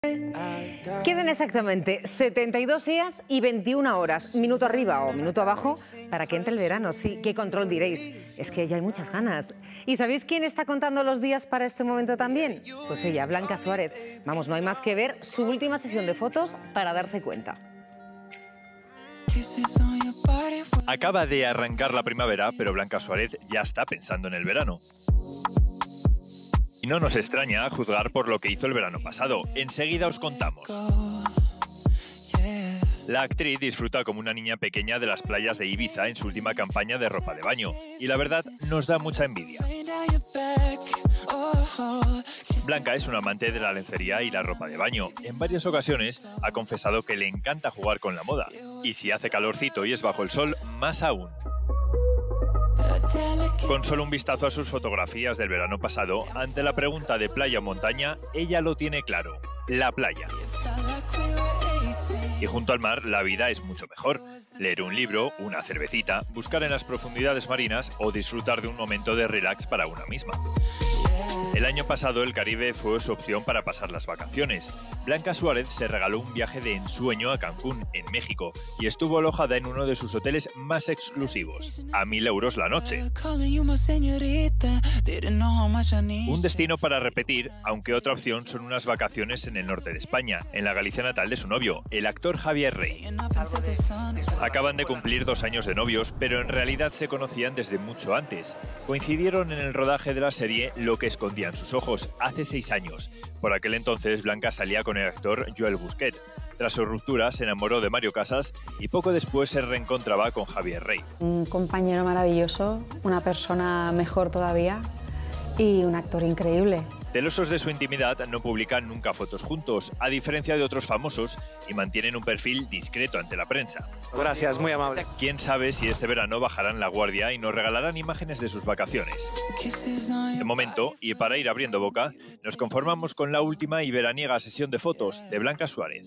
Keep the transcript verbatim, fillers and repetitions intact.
Quedan exactamente setenta y dos días y veintiuna horas, minuto arriba o minuto abajo, para que entre el verano. Sí, qué control diréis, es que ya hay muchas ganas. ¿Y sabéis quién está contando los días para este momento también? Pues ella, Blanca Suárez. Vamos, no hay más que ver su última sesión de fotos para darse cuenta. Acaba de arrancar la primavera, pero Blanca Suárez ya está pensando en el verano. Y no nos extraña juzgar por lo que hizo el verano pasado. Enseguida os contamos. La actriz disfruta como una niña pequeña de las playas de Ibiza en su última campaña de ropa de baño. Y la verdad, nos da mucha envidia. Blanca es una amante de la lencería y la ropa de baño. En varias ocasiones ha confesado que le encanta jugar con la moda. Y si hace calorcito y es bajo el sol, más aún. Con solo un vistazo a sus fotografías del verano pasado, ante la pregunta de playa o montaña, ella lo tiene claro: la playa. Y junto al mar, la vida es mucho mejor. Leer un libro, una cervecita, buscar en las profundidades marinas o disfrutar de un momento de relax para una misma. El año pasado el Caribe fue su opción para pasar las vacaciones. Blanca Suárez se regaló un viaje de ensueño a Cancún, en México, y estuvo alojada en uno de sus hoteles más exclusivos, a mil euros la noche. Un destino para repetir, aunque otra opción son unas vacaciones en el norte de España, en la Galicia natal de su novio, el actor Javier Rey. Acaban de cumplir dos años de novios, pero en realidad se conocían desde mucho antes. Coincidieron en el rodaje de la serie Lo que escondían sus ojos, hace seis años. Por aquel entonces, Blanca salía con el actor Joel Busquet. Tras su ruptura, se enamoró de Mario Casas y poco después se reencontraba con Javier Rey. Un compañero maravilloso, una persona mejor todavía y un actor increíble. Celosos de su intimidad, no publican nunca fotos juntos, a diferencia de otros famosos, y mantienen un perfil discreto ante la prensa. Gracias, muy amable. Quién sabe si este verano bajarán la guardia y nos regalarán imágenes de sus vacaciones. De momento, y para ir abriendo boca, nos conformamos con la última y veraniega sesión de fotos de Blanca Suárez.